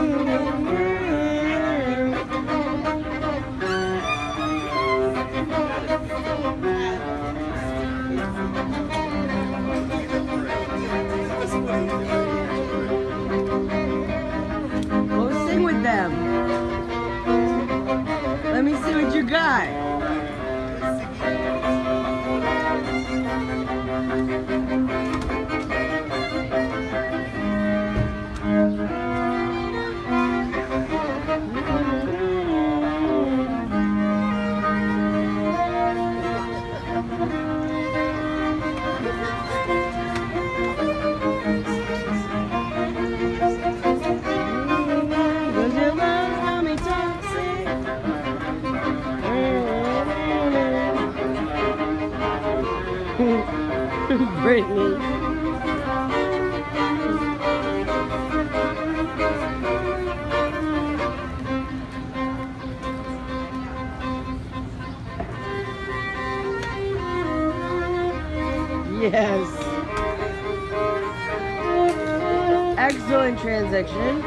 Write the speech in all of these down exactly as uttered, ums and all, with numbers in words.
Go sing with them. Let me see what you got. Brittany. Yes. Excellent transition.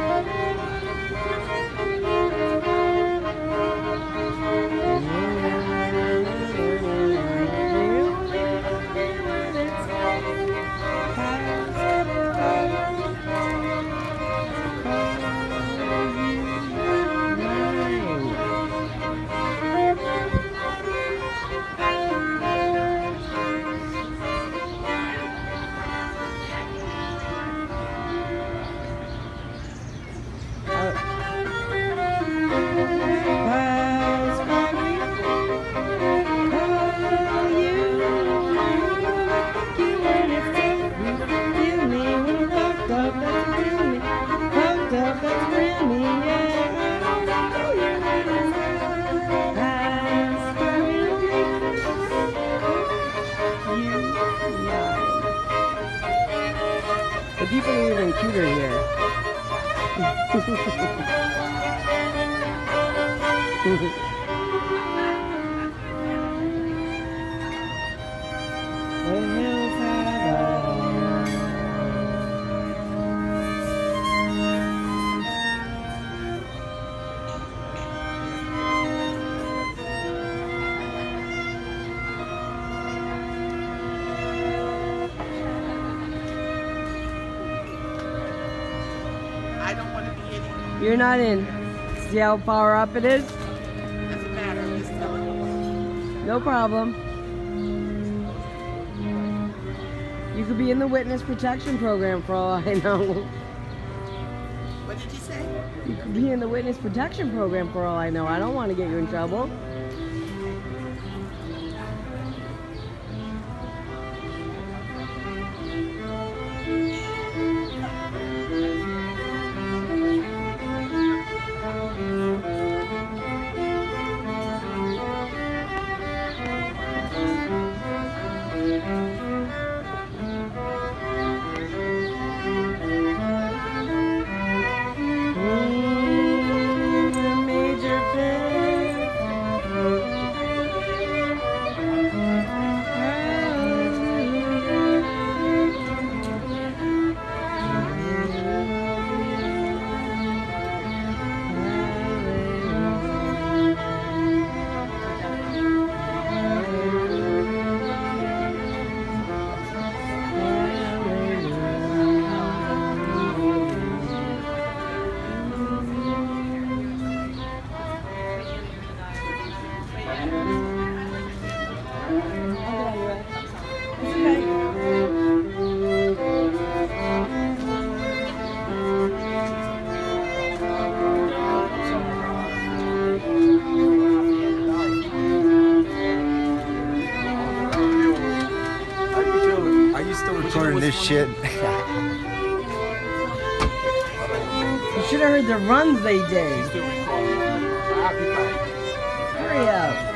The people are even cuter here. I don't want to be in. You're not in. See how far up it is? Doesn't matter. I'm just telling you. No problem. You could be in the witness protection program for all I know. What did you say? You could be in the witness protection program for all I know. I don't want to get you in trouble. Recording this shit. You should have heard the runs they did. Hurry up.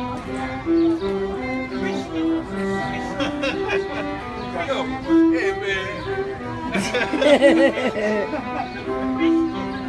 Yo, hey man.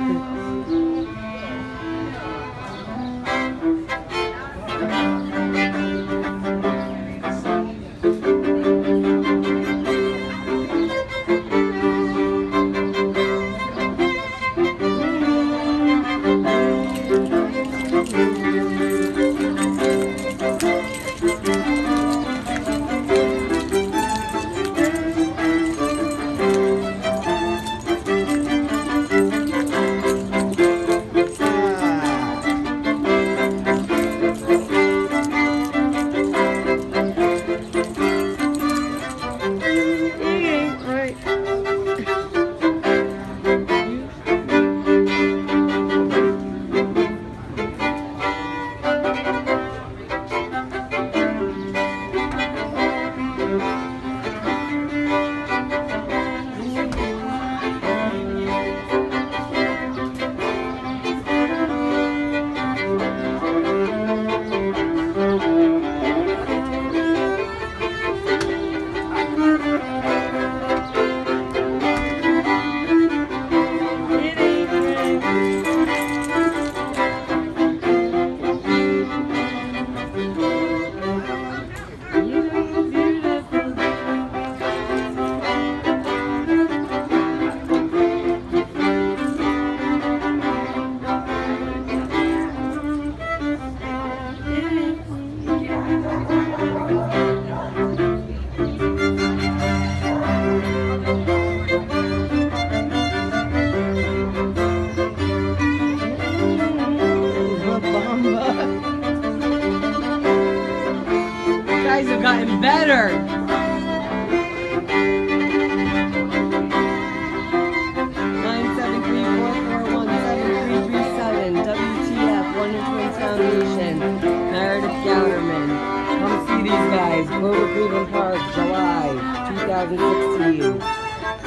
Guys have gotten better. nine seven three, four four one, seven three three seven. W T F, Wonder Twins Foundation. Meredith Gouderman. Come see these guys. Grover Cleveland Park, July two thousand sixteen.